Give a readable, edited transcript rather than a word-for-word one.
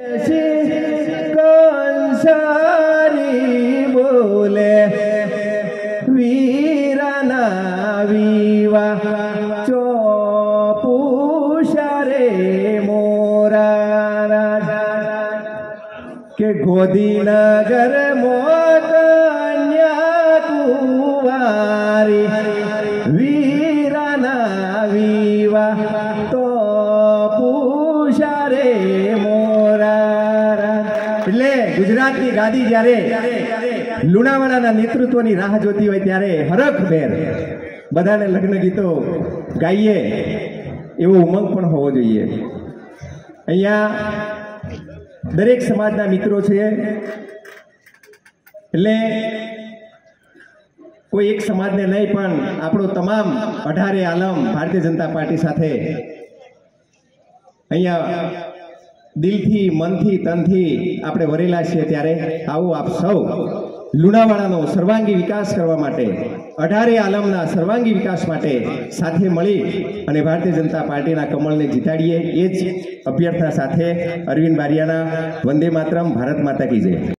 કંસારી બોલે વીરના વિવા ચોપુષરે મોરા કે ગોધીનગર મોકન્યા કુવારી વીરના વિવા તો પૂષારે મોરા। એટલે ગુજરાતની ગાદી જ્યારે લુણાવાડાના નેતૃત્વની રાહ જોતી હોય ત્યારે હરખભેર બધાને લગ્ન ગીતો ગાઈએ એવો ઉમંગ પણ હોવો જોઈએ। અહીંયા દરેક સમાજના મિત્રો છે એટલે કોઈ એક સમાજને નહીં પણ આપણો તમામ 18 આલમ ભારતીય જનતા પાર્ટી સાથે અહીંયા દિલથી મનથી તનથી આપણે વરેલા છીએ। ત્યારે આવો આપ સૌ લુણાવાડાનો સર્વાંગી વિકાસ કરવા માટે 18 આલમના સર્વાંગી વિકાસ માટે સાથે મળી અને ભારતીય જનતા પાર્ટીના કમળને જીતાડીએ। એ જ અભ્યર્થના સાથે અરવિંદ બારિયાના વંદે માતરમ, ભારત માતા કી જય।